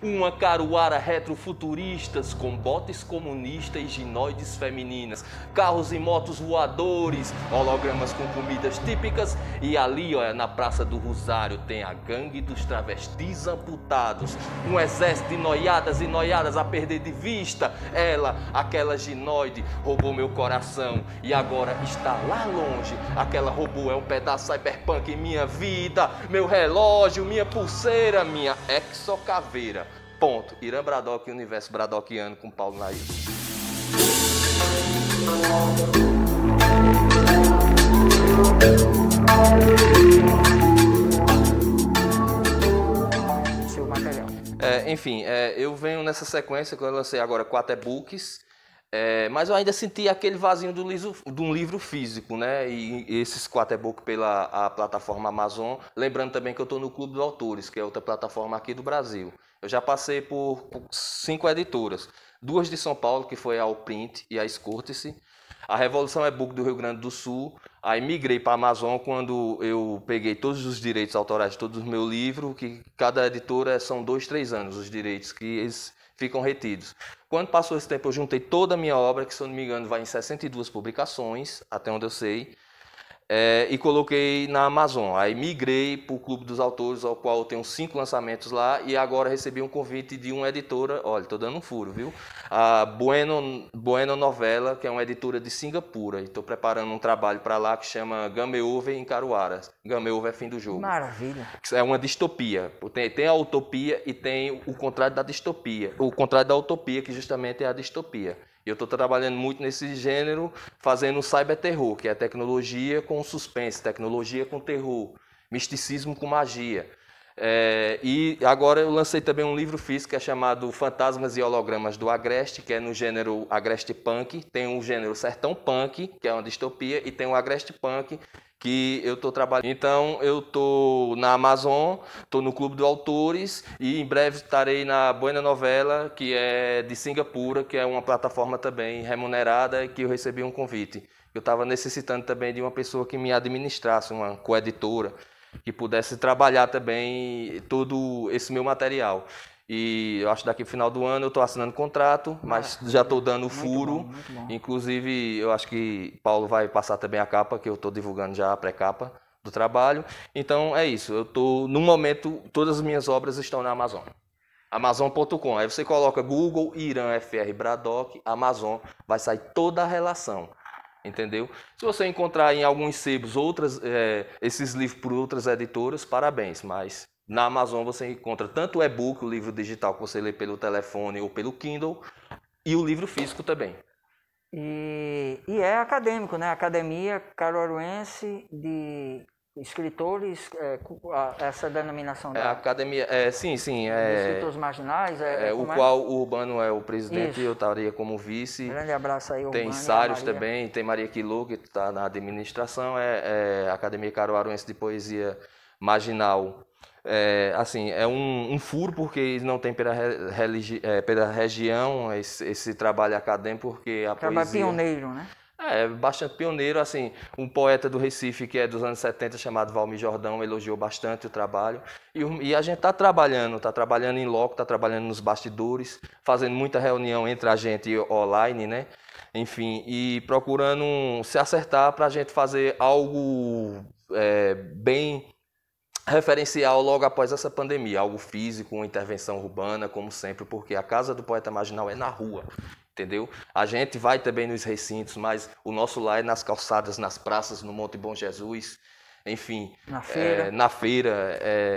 Uma caruara retrofuturistas com botes comunistas e ginoides femininas, carros e motos voadores, hologramas com comidas típicas. E ali, olha, na Praça do Rosário tem a gangue dos travestis amputados, um exército de noiadas e noiadas a perder de vista. Ela, aquela ginoide, roubou meu coração e agora está lá longe. Aquela robô é um pedaço cyberpunk em minha vida, meu relógio, minha pulseira, minha exocaveira. Ponto. Irã Braddock, Universo Braddockiano com Paulo Nair. Seu material. Enfim, eu venho nessa sequência que eu lancei agora 4 e-books. Mas eu ainda senti aquele vazio de um livro físico, né? E esses 4 e-books pela a plataforma Amazon. Lembrando também que eu estou no Clube dos Autores, que é outra plataforma aqui do Brasil. Eu já passei por 5 editoras. 2 de São Paulo, que foi a Allprint e a Escurte-se. A Revolução E-Book do Rio Grande do Sul. Aí migrei para a Amazon quando eu peguei todos os direitos autorais de todos os meus livros, que cada editora são 2, 3 anos os direitos que eles ficam retidos. Quando passou esse tempo, eu juntei toda a minha obra, que se eu não me engano vai em 62 publicações, até onde eu sei, e coloquei na Amazon. Aí migrei para o Clube dos Autores, ao qual eu tenho 5 lançamentos lá, e agora recebi um convite de uma editora, olha, estou dando um furo, viu? A Bueno Novela, que é uma editora de Singapura, e estou preparando um trabalho para lá que chama Game Over em Caruara. Game Over é fim do jogo. Maravilha. É uma distopia. Tem a utopia e tem o contrário da distopia. O contrário da utopia, que justamente é a distopia. E eu estou trabalhando muito nesse gênero, fazendo cyberterror, que é tecnologia com suspense, tecnologia com terror, misticismo com magia. E agora eu lancei também um livro físico que é chamado Fantasmas e Hologramas do Agreste, que é no gênero Agreste Punk. Tem o gênero Sertão Punk, que é uma distopia, e tem o Agreste Punk, que eu estou trabalhando. Então eu estou na Amazon, estou no Clube dos Autores e em breve estarei na Bueno Novela, que é de Singapura, que é uma plataforma também remunerada, que eu recebi um convite. Eu estava necessitando também de uma pessoa que me administrasse, uma coeditora, que pudesse trabalhar também todo esse meu material. E eu acho que daqui no final do ano eu estou assinando contrato, mas já estou dando furo. Muito bom. Inclusive, eu acho que Paulo vai passar também a capa, que eu estou divulgando já a pré-capa do trabalho. Então é isso, eu estou, no momento, todas as minhas obras estão na Amazon. Amazon.com. Aí você coloca Google, Irã FR Braddock, Amazon, vai sair toda a relação. Entendeu? Se você encontrar em alguns sebos esses livros por outras editoras, parabéns, mas na Amazon você encontra tanto o e-book, o livro digital que você lê pelo telefone ou pelo Kindle, e o livro físico também. E é acadêmico, né? Academia Caruaruense de Escritores, essa denominação da Academia, sim. Escritores Marginais. Qual o Urbano é o presidente, Isso. eu estaria como vice. Grande abraço aí, Tem Urbano, Sários Maria. também, tem Maria Quilô, que está na administração, a Academia Caruaruense de Poesia Marginal. É um furo, porque eles não têm pela região esse trabalho acadêmico, porque a Trabalho poesia... pioneiro, né? Bastante pioneiro, assim, um poeta do Recife que é dos anos 70 chamado Valmir Jordão elogiou bastante o trabalho, e a gente está trabalhando em loco, está trabalhando nos bastidores, fazendo muita reunião entre a gente online, né? Enfim, e procurando se acertar para a gente fazer algo bem referencial logo após essa pandemia, algo físico, uma intervenção urbana, como sempre, porque a Casa do Poeta Marginal é na rua. Entendeu? A gente vai também nos recintos, mas o nosso lar é nas calçadas, nas praças, no Monte Bom Jesus, enfim. Na feira.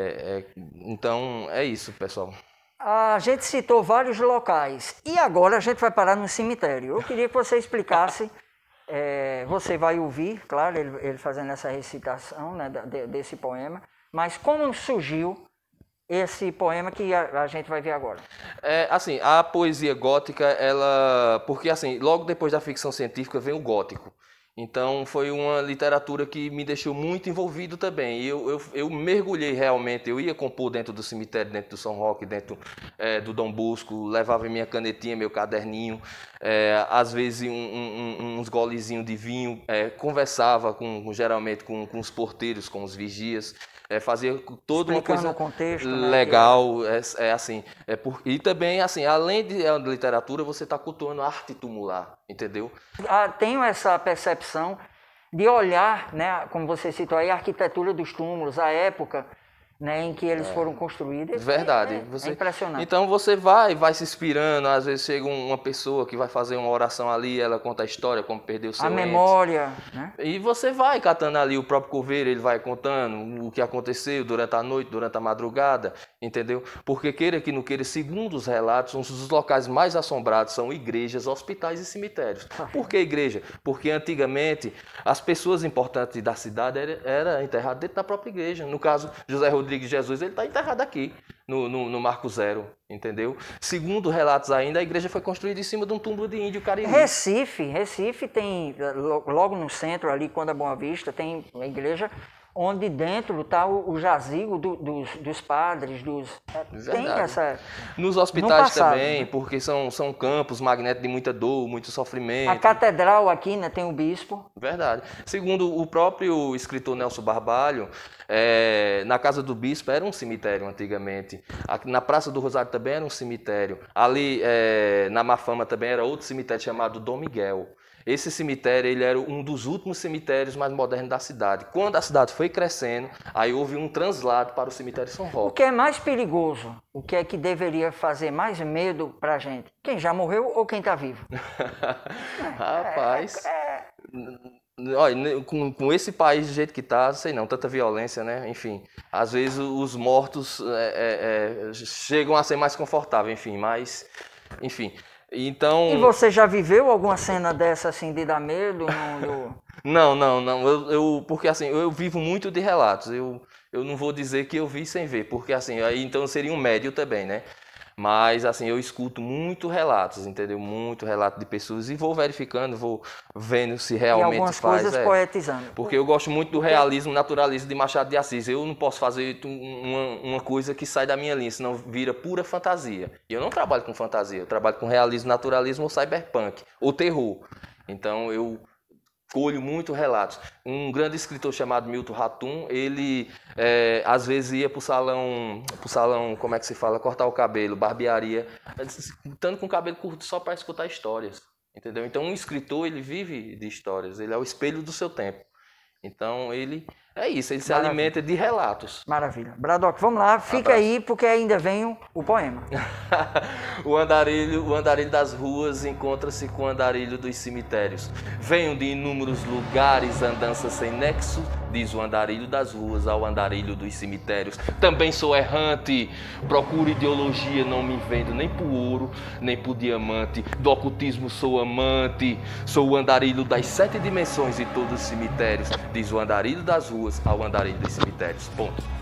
Então, é isso, pessoal. A gente citou vários locais e agora a gente vai parar no cemitério. Eu queria que você explicasse, você vai ouvir, claro, ele fazendo essa recitação, né, desse poema, mas como surgiu esse poema que a gente vai ver agora? Assim, a poesia gótica, porque assim, logo depois da ficção científica vem o gótico. Então foi uma literatura que me deixou muito envolvido também. E eu mergulhei realmente, eu ia compor dentro do cemitério, dentro do São Roque, dentro do Dom Bosco, levava minha canetinha, meu caderninho, às vezes uns golezinhos de vinho, conversava geralmente com os porteiros, com os vigias, fazia toda uma Explicando coisa o contexto, né, legal, assim, e também, assim, além de literatura, você está cultuando arte tumular, entendeu? Tenho essa percepção de olhar, né, como você citou aí, a arquitetura dos túmulos, a época, né, em que eles foram construídos. Verdade. É impressionante. Então você vai se inspirando, às vezes chega uma pessoa que vai fazer uma oração ali, ela conta a história, como perdeu seu A ente. memória, né? E você vai catando ali, o próprio coveiro, ele vai contando o que aconteceu durante a noite, durante a madrugada, entendeu? Porque queira que não queira, segundo os relatos, os locais mais assombrados são igrejas, hospitais e cemitérios. Por que igreja? Porque antigamente as pessoas importantes da cidade eram enterradas dentro da própria igreja. No caso, José Rodrigues Jesus, ele está enterrado aqui, no Marco Zero, entendeu? Segundo relatos ainda, a igreja foi construída em cima de um túmulo de índio cariri. Recife tem, logo no centro ali, quando é Boa Vista, tem a igreja onde dentro está o jazigo dos padres, tem essa... Nos hospitais também, porque são campos magnéticos de muita dor, muito sofrimento. A catedral aqui, né, tem o bispo. Verdade. Segundo o próprio escritor Nelson Barbalho, na casa do bispo era um cemitério antigamente. Aqui na Praça do Rosário também era um cemitério. Ali na Mafama também era outro cemitério chamado Dom Miguel. Esse cemitério ele era um dos últimos cemitérios mais modernos da cidade. Quando a cidade foi crescendo, aí houve um translado para o cemitério São Roque. O que é mais perigoso? O que é que deveria fazer mais medo para a gente? Quem já morreu ou quem está vivo? Rapaz... Olha, com esse país do jeito que está, sei não, tanta violência, né? Enfim, às vezes os mortos chegam a ser mais confortáveis, enfim, mas... Enfim... Então... E você já viveu alguma cena dessa assim de dar medo? Não. Porque assim, eu vivo muito de relatos. Eu não vou dizer que eu vi sem ver, porque assim, aí então eu seria um médio também, né? Mas assim, eu escuto muito relatos, entendeu? Muito relato de pessoas e vou verificando, vou vendo se realmente e algumas faz. Coisas poetizando. Porque eu gosto muito do realismo, naturalismo de Machado de Assis. Eu não posso fazer uma coisa que sai da minha linha, senão vira pura fantasia. E eu não trabalho com fantasia, eu trabalho com realismo, naturalismo ou cyberpunk, ou terror. Então eu colho muito relatos. Um grande escritor chamado Milton Ratum, ele às vezes ia pro salão, como é que se fala, cortar o cabelo, barbearia, estando com o cabelo curto só para escutar histórias, entendeu? Então um escritor, ele vive de histórias, ele é o espelho do seu tempo. Então ele se alimenta de relatos. Maravilha. Bradock, vamos lá, fica aí porque ainda vem o poema. O andarilho das ruas encontra-se com o andarilho dos cemitérios. Venho de inúmeros lugares, andança sem nexo, diz o andarilho das ruas ao andarilho dos cemitérios. Também sou errante, procuro ideologia, não me vendo nem por ouro, nem por diamante. Do ocultismo sou amante, sou o andarilho das 7 dimensões e todos os cemitérios, diz o andarilho das ruas ao andarilho dos cemitérios. Ponto.